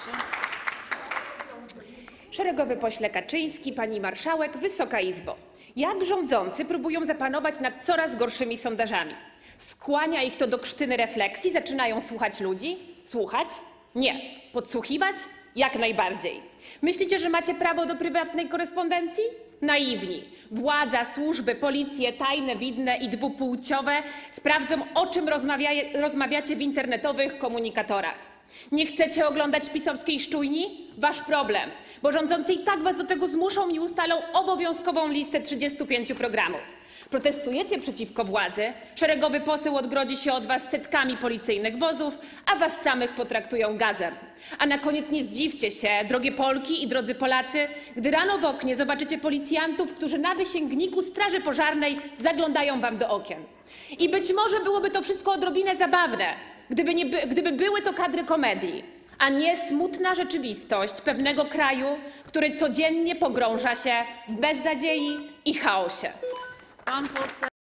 Szeregowy pośle Kaczyński, pani marszałek, Wysoka Izbo. Jak rządzący próbują zapanować nad coraz gorszymi sondażami? Skłania ich to do krztyny refleksji? Zaczynają słuchać ludzi? Słuchać? Nie. Podsłuchiwać? Jak najbardziej. Myślicie, że macie prawo do prywatnej korespondencji? Naiwni. Władza, służby, policje, tajne, widne i dwupłciowe sprawdzą, o czym rozmawiacie w internetowych komunikatorach. Nie chcecie oglądać pisowskiej szczujni? Wasz problem, bo rządzący i tak was do tego zmuszą i ustalą obowiązkową listę 35 programów. Protestujecie przeciwko władzy, szeregowy poseł odgrodzi się od was setkami policyjnych wozów, a was samych potraktują gazem. A na koniec nie zdziwcie się, drogie Polki i drodzy Polacy, gdy rano w oknie zobaczycie policjantów, którzy na wysięgniku straży pożarnej zaglądają wam do okien. I być może byłoby to wszystko odrobinę zabawne, gdyby były to kadry komedii, a nie smutna rzeczywistość pewnego kraju, który codziennie pogrąża się w beznadziei i chaosie.